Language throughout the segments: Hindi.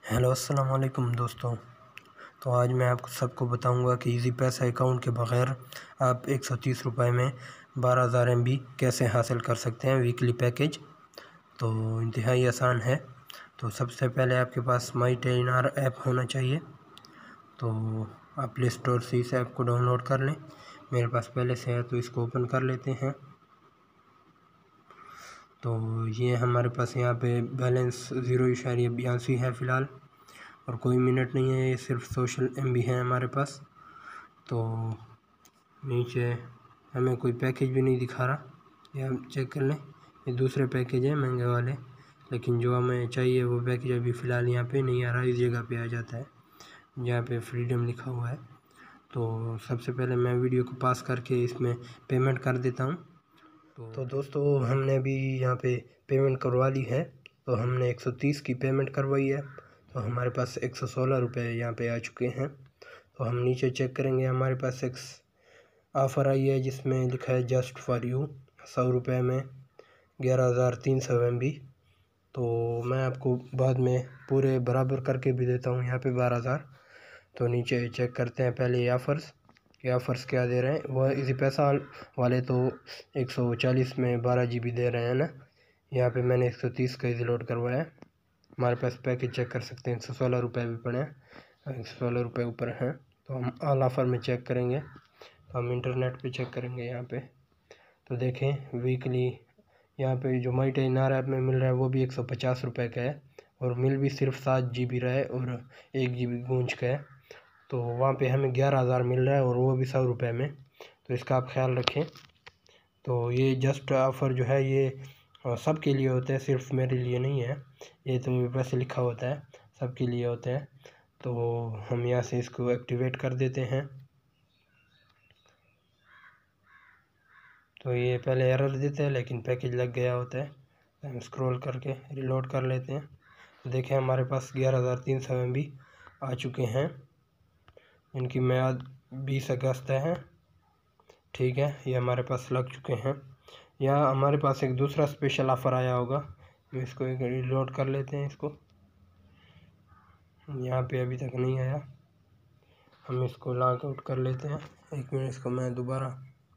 हेलो अस्सलाम वालेकुम दोस्तों। तो आज मैं आपको सबको बताऊंगा कि इजी पैसा अकाउंट के बग़ैर आप 130 रुपये में 12,000 MB कैसे हासिल कर सकते हैं वीकली पैकेज। तो इंतहाई आसान है। तो सबसे पहले आपके पास माई टेलिनॉर ऐप होना चाहिए। तो आप प्ले स्टोर से इस ऐप को डाउनलोड कर लें। मेरे पास पहले से है तो इसको ओपन कर लेते हैं। तो ये हमारे पास यहाँ पे बैलेंस 0.82 है फ़िलहाल, और कोई मिनट नहीं है, ये सिर्फ सोशल MB है हमारे पास। तो नीचे हमें कोई पैकेज भी नहीं दिखा रहा, ये हम चेक कर लें। ये दूसरे पैकेज हैं महंगे वाले, लेकिन जो हमें चाहिए वो पैकेज अभी फ़िलहाल यहाँ पे नहीं आ रहा। इस जगह पे आ जाता है जहाँ पे फ्रीडम लिखा हुआ है। तो सबसे पहले मैं वीडियो को पास करके इसमें पेमेंट कर देता हूँ। तो दोस्तों हमने अभी यहाँ पे पेमेंट करवा ली है। तो हमने 130 की पेमेंट करवाई है। तो हमारे पास 116 रुपये यहाँ पे आ चुके हैं। तो हम नीचे चेक करेंगे, हमारे पास एक ऑफ़र आई है जिसमें लिखा है जस्ट फॉर यू 100 रुपये में 11,300 MB। तो मैं आपको बाद में पूरे बराबर करके भी देता हूँ यहाँ पे 12,000। तो नीचे चेक करते हैं पहले ये ऑफ़र्स क्या दे रहे हैं। वह इसी पैसा वाले तो 140 में 12 GB दे रहे हैं ना। यहाँ पे मैंने 130 का इजी लोड करवाया है। हमारे पास पैकेज चेक कर सकते हैं, 116 रुपये भी पड़े हैं, 116 रुपये ऊपर हैं। तो हम ऑल ऑफ़र में चेक करेंगे। तो हम इंटरनेट पे चेक करेंगे यहाँ पे। तो देखें वीकली यहाँ पे जो माई टेलिनॉर ऐप में मिल रहा है वो भी 150 रुपये का है, और मिल भी सिर्फ 7 GB रहा है और 1 GB गूंज का है। तो वहाँ पे हमें 11,000 मिल रहा है और वो भी 100 रुपये में। तो इसका आप ख्याल रखें। तो ये जस्ट ऑफ़र जो है ये सब के लिए होता है, सिर्फ मेरे लिए नहीं है। ये तो वैसे लिखा होता है सब के लिए होते हैं। तो हम यहाँ से इसको एक्टिवेट कर देते हैं। तो ये पहले एरर देता है लेकिन पैकेज लग गया होता है। हम स्क्रॉल करके रिलोड कर लेते हैं। तो देखें हमारे पास 11,300 MB आ चुके हैं। इनकी मियाद 20 अगस्त है। ठीक है, ये हमारे पास लग चुके हैं। यहाँ हमारे पास एक दूसरा स्पेशल ऑफ़र आया होगा, तो इसको एक रिलोड कर लेते हैं। इसको यहाँ पे अभी तक नहीं आया, हम इसको लॉग आउट कर लेते हैं। एक मिनट, इसको मैं दोबारा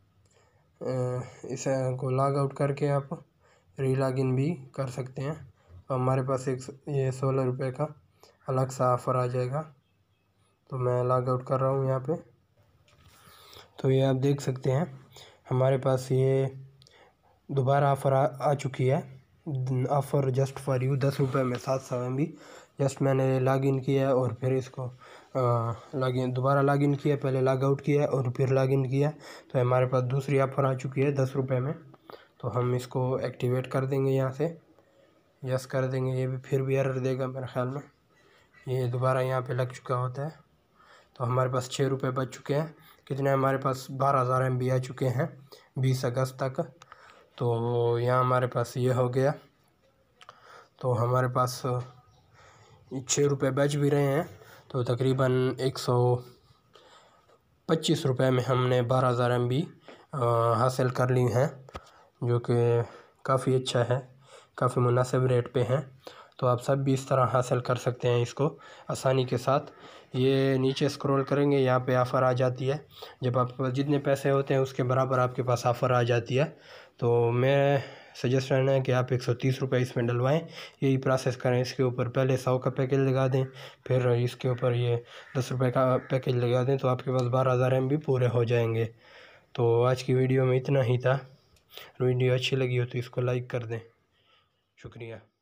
इस को लॉग आउट करके आप रीलॉग इन भी कर सकते हैं। तो हमारे पास एक ये 16 रुपये का अलग सा ऑफ़र आ जाएगा। तो मैं लॉग आउट कर रहा हूँ यहाँ पे। तो ये आप देख सकते हैं हमारे पास ये दोबारा ऑफ़र आ चुकी है। ऑफ़र जस्ट फॉर यू 10 रुपये में 700 MB। जस्ट मैंने लॉगिन किया और फिर इसको दोबारा लॉगिन किया, पहले लॉग आउट किया और फिर लॉगिन किया। तो हमारे पास दूसरी ऑफ़र आ चुकी है 10 रुपये में। तो हम इसको एक्टिवेट कर देंगे, यहाँ से यस कर देंगे। ये भी फिर भी एरर देगा मेरे ख्याल में, ये दोबारा यहाँ पे लग चुका होता है। तो हमारे पास 6 रुपये बच चुके हैं। कितने हमारे पास 12,000 MB आ चुके हैं 20 अगस्त तक। तो यहाँ हमारे पास ये हो गया। तो हमारे पास 6 रुपये बच भी रहे हैं। तो तकरीबन 125 रुपये में हमने 12,000 MB हासिल कर ली हैं, जो कि काफ़ी अच्छा है, काफ़ी मुनासिब रेट पे हैं। तो आप सब भी इस तरह हासिल कर सकते हैं इसको आसानी के साथ। ये नीचे स्क्रॉल करेंगे, यहाँ पे ऑफ़र आ जाती है। जब आपके पास जितने पैसे होते हैं उसके बराबर आपके पास ऑफ़र आ जाती है। तो मैं सजेशन है कि आप 130 रुपये इसमें डलवाएं, यही प्रोसेस करें। इसके ऊपर पहले 100 का पैकेज लगा दें, फिर इसके ऊपर ये 10 रुपये का पैकेज लगा दें, तो आपके पास 12,000 MB पूरे हो जाएंगे। तो आज की वीडियो में इतना ही था। वीडियो अच्छी लगी हो तो इसको लाइक कर दें। शुक्रिया।